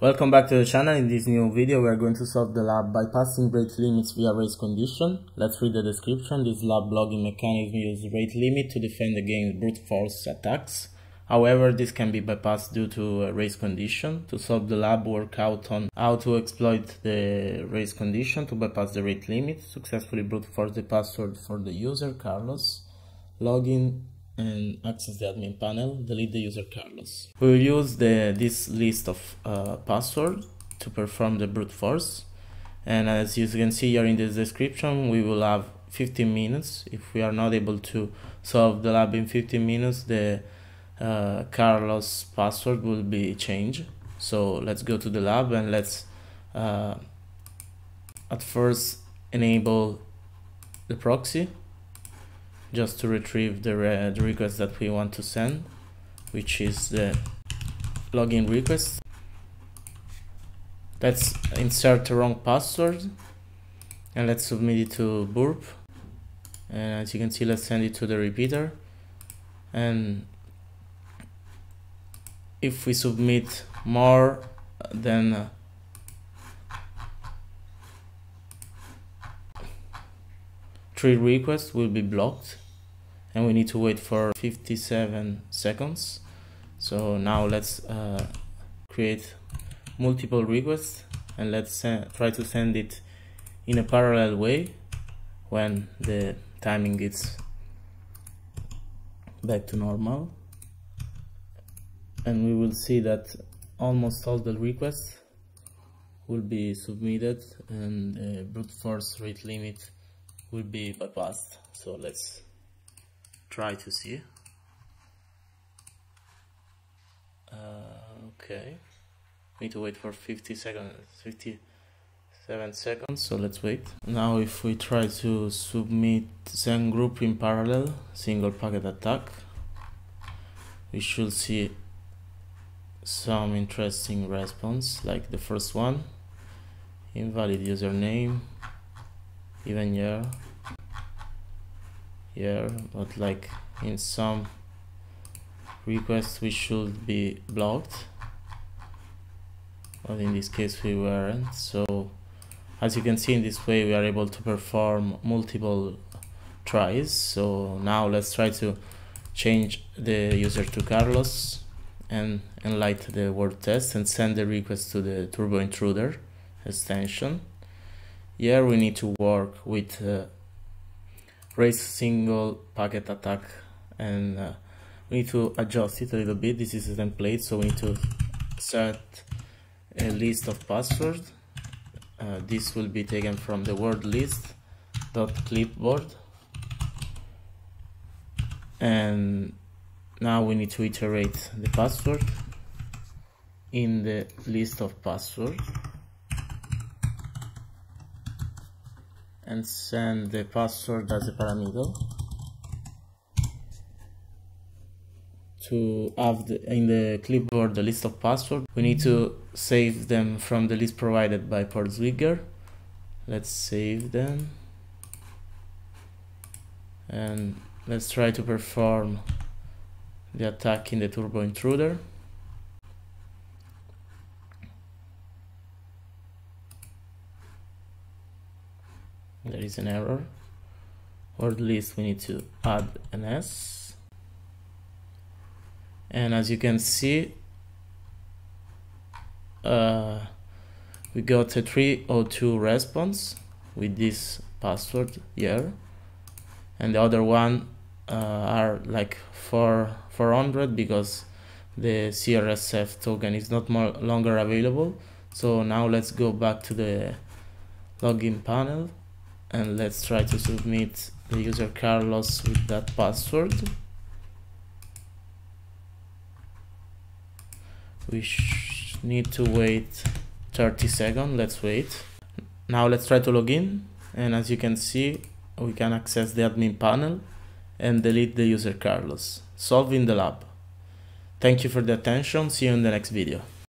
Welcome back to the channel. In this new video we are going to solve the lab bypassing rate limits via race condition. Let's read the description. This lab logging mechanism uses rate limit to defend against brute force attacks. However, this can be bypassed due to a race condition. To solve the lab, work out on how to exploit the race condition to bypass the rate limit, successfully brute force the password for the user, Carlos, login and access the admin panel, delete the user Carlos. We will use this list of passwords to perform the brute force, and as you can see here in this description, we will have 15 minutes. If we are not able to solve the lab in 15 minutes, the Carlos password will be changed. So let's go to the lab and let's at first enable the proxy just to retrieve the request that we want to send, which is the login request. Let's insert the wrong password and let's submit it to Burp, and as you can see, let's send it to the repeater. And if we submit more than three requests, will be blocked, and we need to wait for 57 seconds. So now let's create multiple requests and let's try to send it in a parallel way when the timing gets back to normal, and we will see that almost all the requests will be submitted and the brute force rate limit will be bypassed. So let's try to see. Okay, we need to wait for 57 seconds, so let's wait. Now if we try to submit Zen group in parallel, single packet attack, we should see some interesting response, like the first one, invalid username, even here, but like in some requests we should be blocked, but in this case we weren't. So as you can see, in this way we are able to perform multiple tries. So now let's try to change the user to Carlos and enlight the word test and send the request to the turbo intruder extension. Here we need to work with raise single packet attack, and we need to adjust it a little bit. This is a template, so we need to set a list of passwords. This will be taken from the word list.clipboard, and now we need to iterate the password in the list of passwords and send the password as a parameter. To have in the clipboard the list of passwords, we need to save them from the list provided by PortSwigger. Let's save them and let's try to perform the attack in the turbo intruder. There is an error. Word list, we need to add an S, and as you can see, we got a 302 response with this password here, and the other one are like 400 because the CRSF token is not longer available. So now let's go back to the login panel and let's try to submit the user Carlos with that password. We need to wait 30 seconds. Let's wait. Now let's try to log in, and as you can see, we can access the admin panel and delete the user Carlos, solving the lab. Thank you for the attention. See you in the next video.